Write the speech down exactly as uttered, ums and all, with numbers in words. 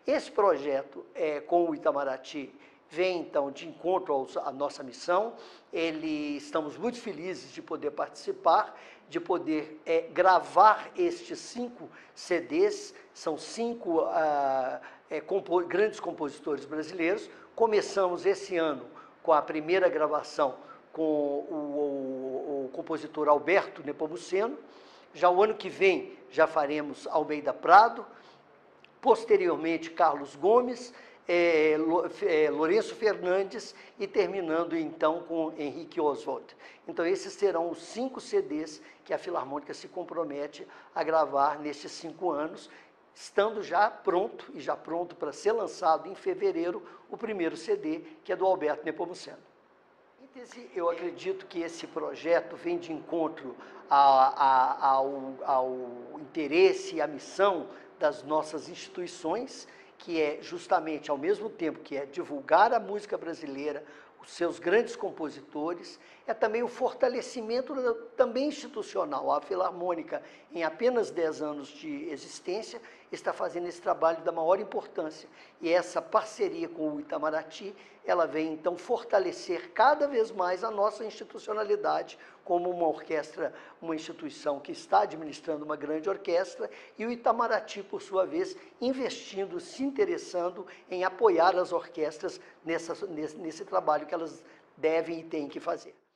Esse projeto é, com o Itamaraty vem, então, de encontro aos, à nossa missão. Ele, estamos muito felizes de poder participar, de poder é, gravar estes cinco C Ds, são cinco ah, é, compo grandes compositores brasileiros. Começamos esse ano com a primeira gravação com o, o, o compositor Alberto Nepomuceno. Já o ano que vem já faremos Almeida Prado, posteriormente Carlos Gomes, é, é, Lourenço Fernandes e terminando então com Henrique Oswald. Então esses serão os cinco C Ds que a Filarmônica se compromete a gravar nesses cinco anos, estando já pronto e já pronto para ser lançado em fevereiro o primeiro C D, que é do Alberto Nepomuceno. Em síntese, eu acredito que esse projeto vem de encontro a, a, ao, ao interesse e à missão das nossas instituições, que é justamente, ao mesmo tempo que é divulgar a música brasileira, os seus grandes compositores, é também o fortalecimento também institucional. A Filarmônica, em apenas dez anos de existência, está fazendo esse trabalho da maior importância. E essa parceria com o Itamaraty, ela vem, então, fortalecer cada vez mais a nossa institucionalidade como uma orquestra, uma instituição que está administrando uma grande orquestra, e o Itamaraty, por sua vez, investindo, se interessando em apoiar as orquestras nessa, nesse, nesse trabalho que elas devem e têm que fazer.